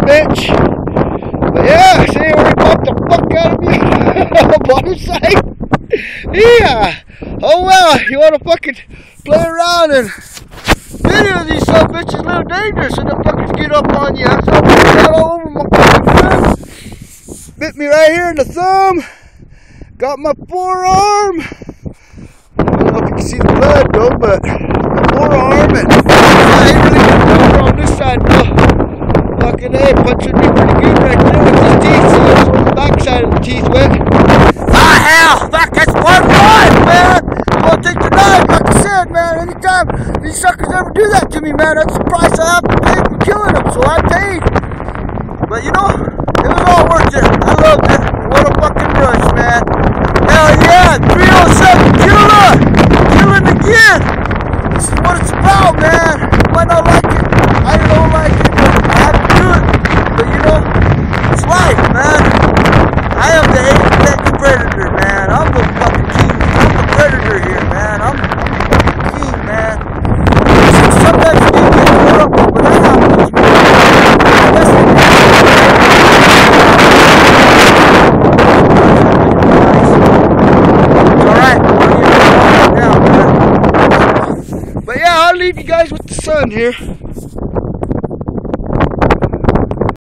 bitch. But yeah, see, I already popped the fuck out of me. Bottom side. Yeah. Oh well, you want to fucking play around and video these son of bitches a little dangerous and the fuckers get up on you. So I put that all over my fucking thumb. Bit me right here in the thumb. Got my forearm. I don't know if you can see the blood though, but my forearm and I ain't really good over on this side though. Fucking A, punching me pretty good right there with his teeth. So that's on the back side of the teeth with. Ah hell, fuck, that's one life, man. I'll take the knife, like I said, man. Anytime these suckers ever do that to me, man, that's the price I have to pay for killing them. So I paid. But you know, it was all worth it. I loved it. What a fucking rush, man. Hell yeah, 307 killer! Killing again! This is what it's about, man. You might not like it. I don't like it, but I have to do it. But you know, it's life, man. I am the apex predator, man. I'm the fucking king. I'm the predator here, man. I'm the king, man. Sometimes you do get caught up, but that's how it is, man. But yeah, I'll leave you guys with the sun here.